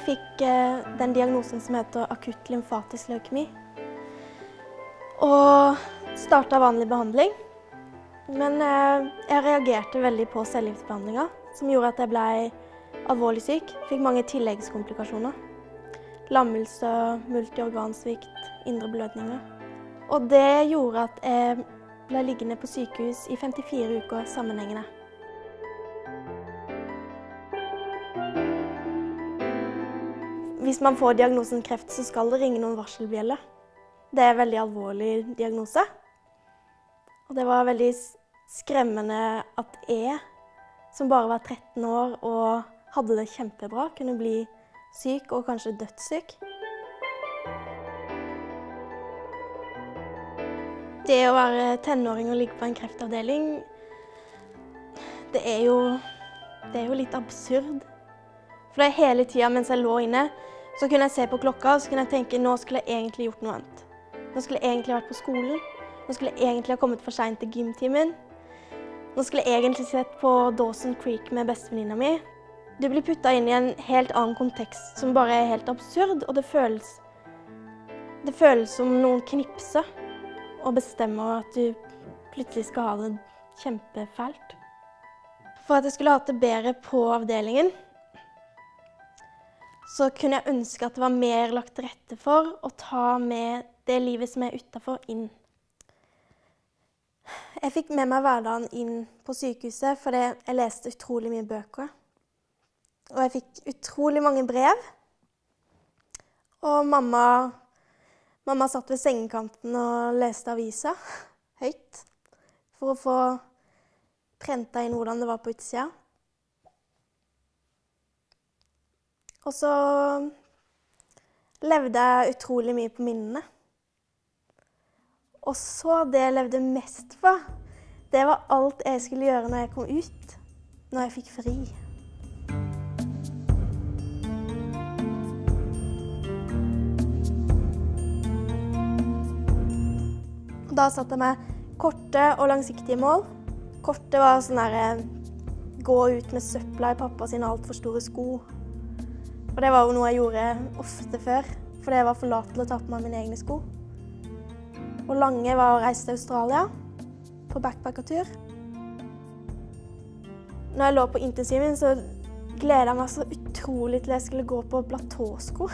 fikk den diagnosen som heter akutt lymfatisk leukemi. Og startet vanlig behandling. Men jeg reagerte veldig på cellegiftbehandlingen, som gjorde at jeg ble alvorlig syk. Fikk mange tilleggskomplikasjoner. Lammelse, multiorgansvikt, indre blødninger. Og det gjorde at jeg ble liggende på sykehus i 54 uker sammenhengende. Hvis man får diagnosen kreft, så skal det ringe noen varselbjeller. Det er en veldig alvorlig diagnose. Og det var veldig skremmende at jeg, som bare var 13 år og hadde det kjempebra, kunne bli syk og kanskje dødssyk. Det å være tenåring og ligge på en kreftavdeling, det er jo litt absurd. For det hele tiden mens jeg lå inne, så kunne jeg se på klokka og så kunne jeg tenke nå skulle jeg egentlig gjort noe annet. Nå skulle jeg egentlig vært på skolen. Nå skulle jeg egentlig ha kommet for sent til gymtimen. Nå skulle jeg egentlig sett på Dawson Creek med bestevenninna mi. Du blir puttet inn i en helt annen kontekst som bare er helt absurd, og det føles som noen knipser og bestemmer at du plutselig skal ha det kjempefælt. For at jeg skulle hatt det bedre på avdelingen, så kunne jeg ønske at det var mer lagt til rette for å ta med det livet som er utenfor inn. Jeg fikk med meg hverdagen inn på sykehuset fordi jeg leste utrolig mye bøker. Og jeg fikk utrolig mange brev. Og mamma satt ved sengekanten og leste aviser høyt for å få prentet inn hvordan det var på utsida. Og så levde jeg utrolig mye på minnene. Og så det jeg levde mest for, det var alt jeg skulle gjøre når jeg kom ut, når jeg fikk fri. Da satte jeg meg korte og langsiktige mål. Korte var sånn der, gå ut med søpla i pappa sine alt for store sko. Og det var jo noe jeg gjorde ofte før, fordi jeg var for lat til å ta på meg mine egne sko. Og lange var å reise til Australia, på backpackertur. Når jeg lå på intensiven, så gledet jeg meg så utrolig til jeg skulle gå på platåsko.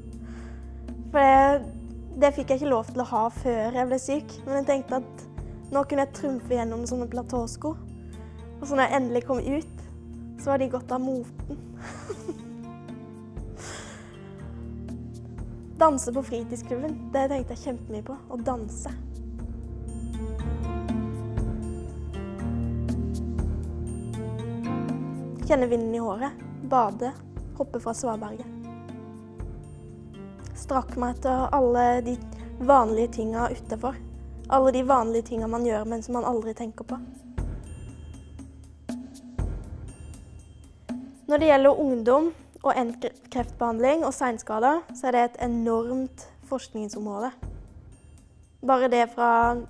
For det fikk jeg ikke lov til å ha før jeg ble syk, men jeg tenkte at nå kunne jeg trumfe gjennom sånne platåsko. Og så når jeg endelig kom ut, så var de gått av moten. Danse på fritidsklubben, det tenkte jeg kjempemye på, å danse. Kjenne vinden i håret, bade, hoppe fra svaberget. Strakk meg etter alle de vanlige tingene utenfor. Alle de vanlige tingene man gjør, men som man aldri tenker på. Når det gjelder ungdom, og kreftbehandling og senskader, så er det et enormt forskningsområde. Bare det fra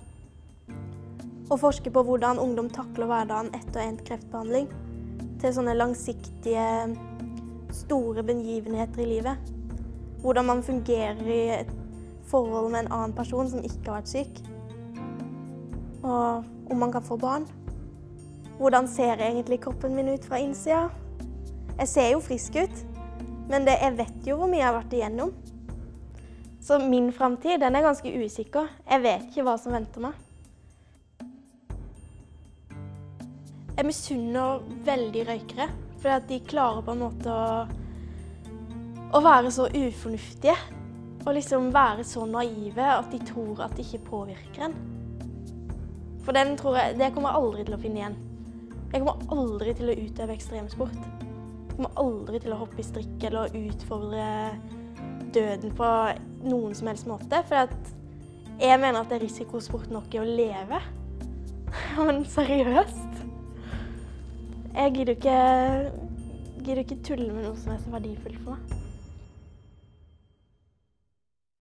å forske på hvordan ungdom takler hverdagen etter endt kreftbehandling, til sånne langsiktige, store begivenheter i livet. Hvordan man fungerer i et forhold med en annen person som ikke har vært syk. Og om man kan få barn. Hvordan ser egentlig kroppen min ut fra innsida? Jeg ser jo frisk ut, men jeg vet jo hvor mye jeg har vært igjennom. Så min fremtid, den er ganske usikker. Jeg vet ikke hva som venter meg. Jeg misunner veldig røykere, fordi at de klarer på en måte å være så ufornuftige. Og liksom være så naive at de tror at det ikke påvirker en. For det kommer jeg aldri til å finne igjen. Jeg kommer aldri til å utøve ekstremsport. Jeg kommer aldri til å hoppe i strikk eller utfordre døden på noen som helst måte. For jeg mener at det er risikosport nok i å leve. Men seriøst? Jeg gidder ikke tulle med noe som er så verdifullt for meg.